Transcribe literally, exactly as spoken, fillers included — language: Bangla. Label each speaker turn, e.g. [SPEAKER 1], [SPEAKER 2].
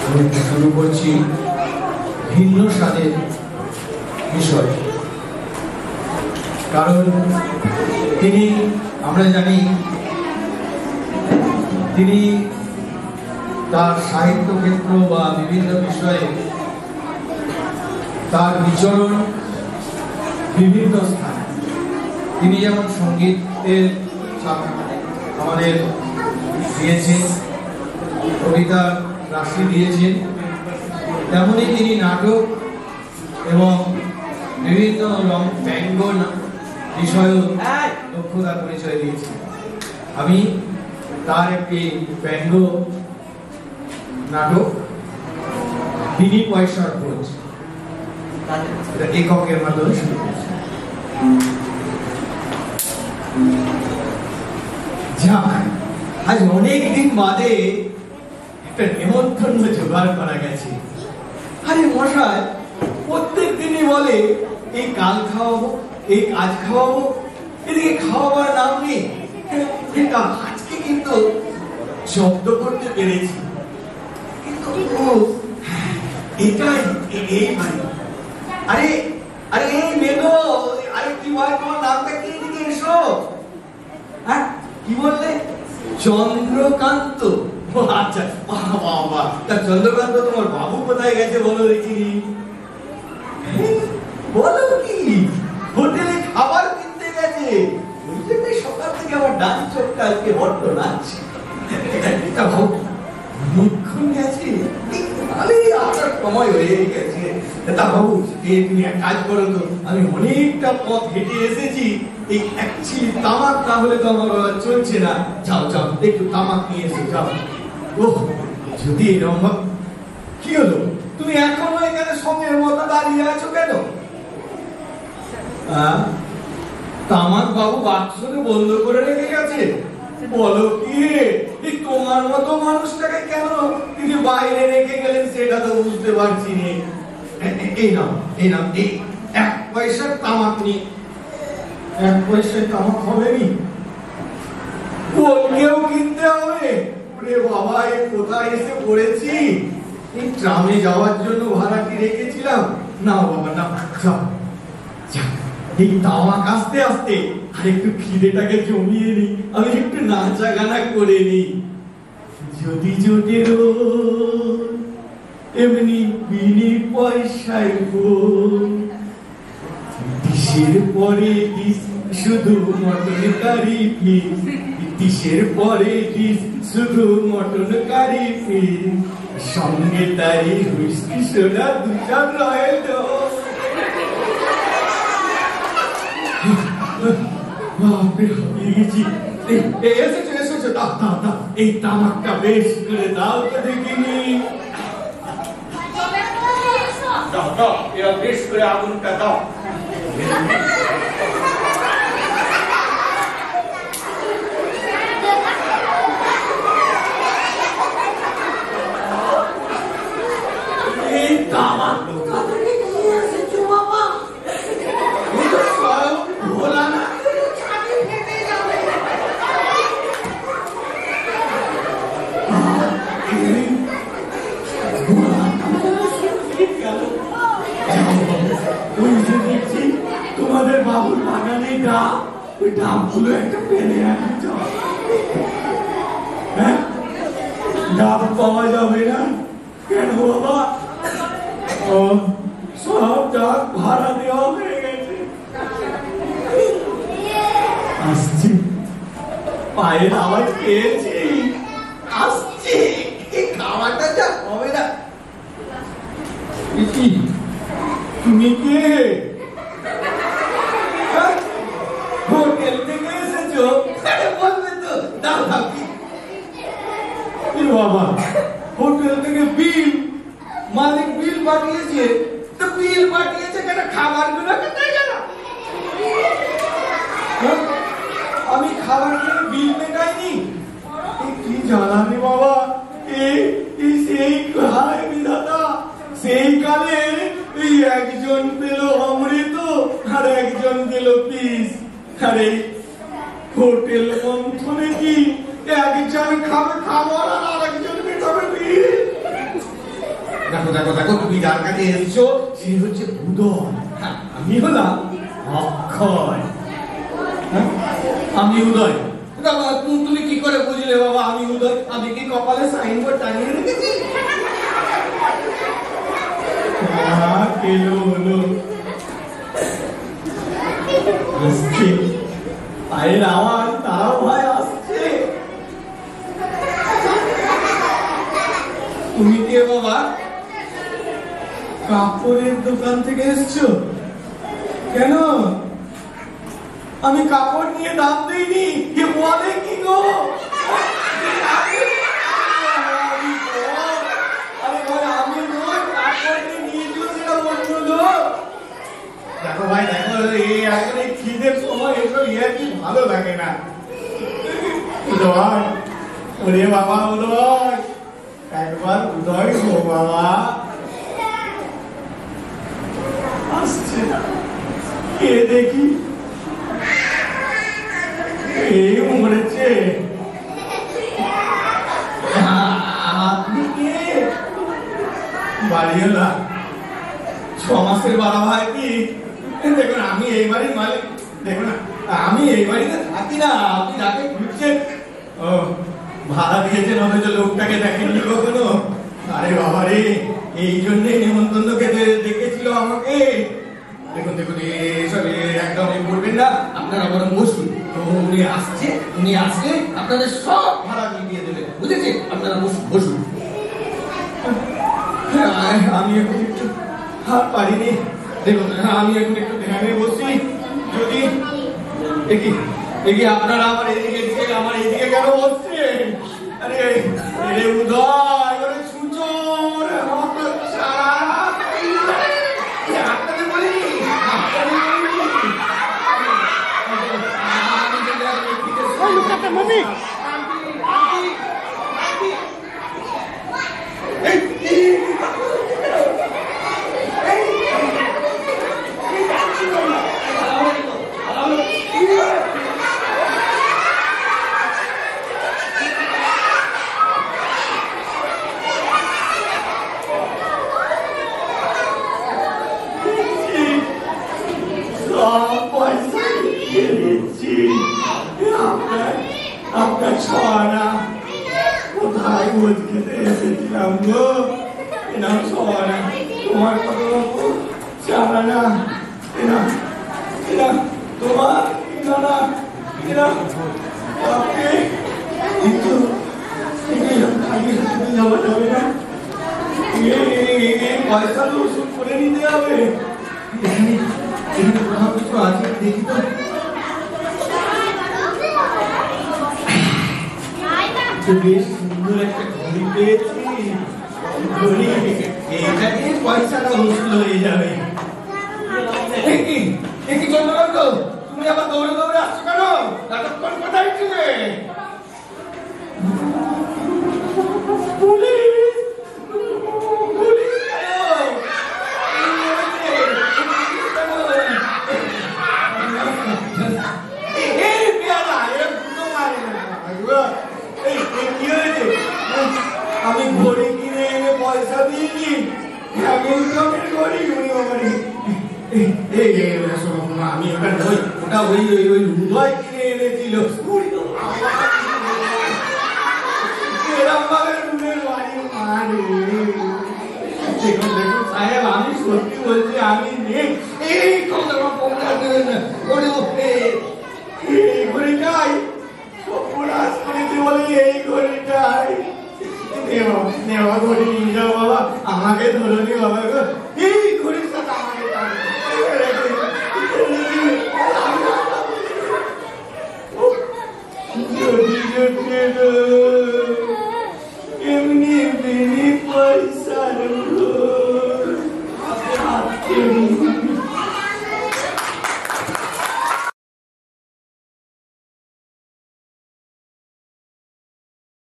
[SPEAKER 1] শুরু করছি ভিন্ন স্বাদের বিষয়। কারণ তিনি, আমরা জানি, তিনি তার সাহিত্য ক্ষেত্র বা বিভিন্ন বিষয়ে তার বিচরণ বিভিন্ন স্থানে। তিনি যেমন সঙ্গীতের আমাদের দিয়েছেন, কবিতার রাশি দিয়েছেন, তেমনি তিনি নাটক এবং বিভিন্ন রং ব্যঙ্গ বিষয় দক্ষতার পরিচয় দিয়েছেন। আমি তার একটি ব্যঙ্গ নাটক বিনি পয়সার ভোজ এককের মাধ্যমে শুরু করছি। আজ অনেকদিন বাদে একটা নেমন্তন্ন জোগাড় করা গেছে। আরে মশাই প্রত্যেক দিনই বলে এই কাল খাওয়াবো, এই কাজ খাওয়াবো, এদিকে খাওয়াবার নাম নেই। আজকে কিন্তু শব্দ করতে পেরেছি, কিন্তু এটাই এই ভাই। আরে আরে এই মেঘো, আরে কি ভাই তোমার নামটা কি? এদিকে এসো। হ্যাঁ কি বললে? চন্দ্রকান্ত। আচ্ছা বাবা, তা চন্দ্রকান্ত তোমার বাবু কোথায় গেছে বলো দেখি? বলো কি হোটেলে খাবার কিনতে গেছে? ওই জন্যই সকাল থেকে আমার ডান চোখটা আজকে বড্ড নাচছে। এটা অনেকক্ষণ গেছে, আপনার সময় হয়ে গেছে। তা বাবু তুমি এক কাজ করো তো, আমি অনেকটা পথ হেঁটে এসেছি, এই একটি তামাক না হলে তো আমার চলছে না। যাও যাও একটু তামাক নিয়ে এসো, যাও। ও যদি এরকম কি হলো, তুমি এখনো এখানে সঙ্গের মতো দাঁড়িয়ে আছো কেন? তামাক বাবু বাক্সতে বন্ধ করে রেখে গেছে। বলো কি রে, তোমার মতো মানুষটাকে কেন তিনি বাইরে রেখে গেলেন সেটা তো বুঝতে পারছি না। এই নাও এই নাও এই এক পয়সার তামাক নি। এক পয়সার তামাক হবে নি, বলকেও কিনতে হবে। রে বাবা, এ কোথায় এসে পড়েছি? এই ট্রামে যাওয়ার জন্য ভাড়াটি রেখেছিলাম। না বাবা না, যাও যাও। এই তামাক আস্তে আস্তে আর একটু খিদেটাকে জমিয়ে নি, আমি একটু নাচা গানা করে নি। যদি জোটে এমনি বিনি পয়সায় ডিশের পরে ডিশ, শুধু মটন কারি পিস। ডিশের পরে ডিশ, শুধু মটন কারি পিস, সঙ্গে তারি হুইস্কি সোডা দুজন রয়েল। এই তামাকটা বেশ করে দাও তো দেখিনি। দাও দাও, এবার বেশ করে আগুনটা দাও। এই তামাক তোমাদের বাবুর বাগানে ডাব, ওই ডাবগুলো একটা পেলে আনি। হ্যাঁ ডাব পাওয়া যাবে না কেন বাবা? সব ডাব ভাড়া দেওয়া হয়ে গেছে। আসছি, পায়ের আওয়াজ পেয়েছি, আসছি। এই খাওয়াটা যা হবে না। তুমি কে? হোটেল থেকে এসেছো? বলবে তো, দাও দাও। বাবা হোটেল থেকে বিল, মালিক বিল পাঠিয়েছে। তো বিল পাঠিয়েছে কেন, খাবার গুলো কোথায় গেল? আমি খাবার খেয়ে বিল মেটাইনি। কি জানানি বাবা, এই সেই হায় বিধাতা, সেই কালে এই একজন পেল অমৃত আর একজন পেল পিস। আরে হোটেল মন্থনে কি একজন খাবে খাবার আর আরেকজন মেটাবে বিল? দেখো দেখো দেখো তুমি যার কাছে এসছো সে হচ্ছে উদয়, আমি হলাম অক্ষয়। আমি উদয়, তুমি কি করে বুঝলে বাবা আমি উদয়? আমি কি কপালে সাইনবোর্ড টানিয়ে রেখেছি? পায়ের আওয়াজ তারাও ভাই আসছে। তুমি কে বাবা? কাপড়ের দোকান থেকে এসছো কেন? আমি কাপড় নিয়ে দাম দিইনি। কে বলে কি গো? আমি কাপড় নিয়ে সেটা বলছো লোক। দেখো ভাই দেখো, এই এখন এই খিদের সময় এসব ইয়ে কি ভালো লাগে না। উদয়, ওরে বাবা উদয়, একবার উদয় গো বাবা। আসছে কে দেখি? এই মরেছে। আপনি কে? বাড়িওয়ালা, ছ মাসের বাড়া ভাই কি? দেখুন আমি এই বাড়ির মালিক। দেখুন আমি এই বাড়িতে থাকি না। আপনি যাকে খুঁজছেন ও ভাড়া দিয়েছেন অথচ লোকটাকে দেখেননি কখনো? আরে বাবা রে, এই জন্যই নেমন্তন্ন খেতে ডেকেছিল আমাকে। দেখুন দেখুন এসব একদম করবেন না, আপনারা বরং বসুন। তো উনি আসছে, উনি আসলে আপনাদের সব ভাড়া মিটিয়ে দেবেন, বুঝেছে? আপনারা বসুন বসুন। আমি এখন একটু হাত পারিনি। দেখুন আমি এখন একটু ধ্যানে বসি। যদি দেখি দেখি আপনারা আমার এদিকে দিকে আমার এদিকে কেন বসছে? আরে আরে উদয়, ওরে সুচোর আপনাদের বলিনি, আপনাদের বলিনি। আপনার ছড়া কোথায় বোধ খেতে এসেছিলাম গো? এনাম ছড়া তোমার কত চারা না, এনা এনা তোমার না এনা আপনি কিন্তু যাওয়া যাবে না। পয়সা তো ওষুধ করে নিতে হবে। কোথাও কিছু আছে দেখি তো। বেশ সুন্দর একটা ঘড়ি পেয়েছি। ঘড়ি এইটা দিয়ে পয়সাটা উসুল হয়ে যাবে। কি চন্দ্রকান্ত, তুমি আবার দৌড়ে দৌড়ে আসছো কেন? এতক্ষণ কোথায় ছিলে? আমি ঘড়ি কিনে এনে পয়সা দিইনি, আমি ওটা ওই ওটা ওই ওই ওই উদয় কিনে এনেছিল। সাহেব আমি সত্যি বলছি, আমি নেই।